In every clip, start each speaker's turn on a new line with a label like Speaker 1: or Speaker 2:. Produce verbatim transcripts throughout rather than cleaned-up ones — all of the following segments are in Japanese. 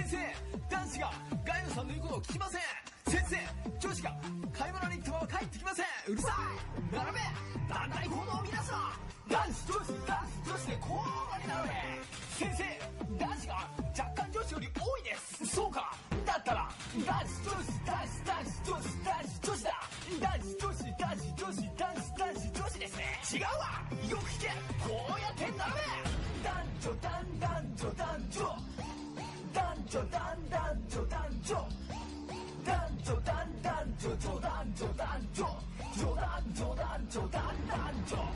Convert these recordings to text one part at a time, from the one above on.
Speaker 1: 先生、男子がガイドさんの言うことを聞きません。先生、女子が買い物に行ったまま帰ってきません。うるさい。並べ、団体行動を皆さん。男子女子男子女子で交互に並べ。先生、男子が若干女子より多いです。そうか、だったら男子女子男子男子女子男子女子だ。男子女子男子女子男子男子女子ですね。違うわ、よく聞け。こうやって並べ。男女男男女男女男女男男女男女男女男男女女男女男女女男女男女男男女。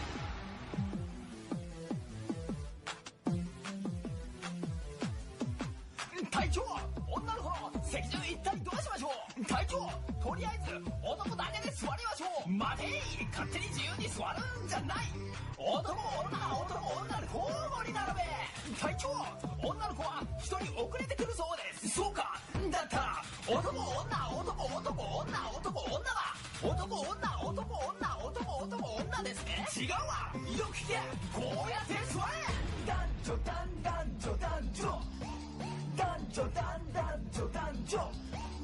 Speaker 1: 隊長、女の子の席順一体どうしましょう。隊長、とりあえず男だけで座りましょう。待てい、勝手に自由に座るんじゃない。男女男女で交互に並べ。隊長、女の子は人に遅れてくるそうです。そうか、だったら男女男男女男女だ。男女男女男男女ですね。違うわ、よく聞け。こうやって座れ。男女男男女男女男女男男女男女